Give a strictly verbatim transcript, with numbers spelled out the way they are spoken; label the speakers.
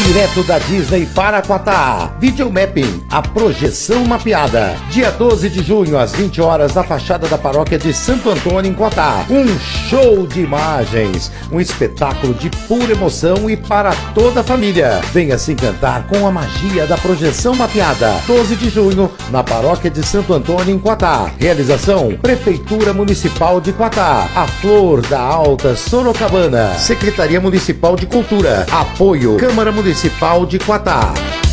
Speaker 1: Direto da Disney para Quatá. Videomapping, a projeção mapeada. Dia doze de junho, às vinte horas, na fachada da paróquia de Santo Antônio, em Quatá. Um show de imagens, um espetáculo de pura emoção e para toda a família. Venha se encantar com a magia da projeção mapeada. doze de junho, na paróquia de Santo Antônio, em Quatá. Realização: Prefeitura Municipal de Quatá. A Flor da Alta Sorocabana. Secretaria Municipal de Cultura. Apoio: Câmara Municipal de Quatá.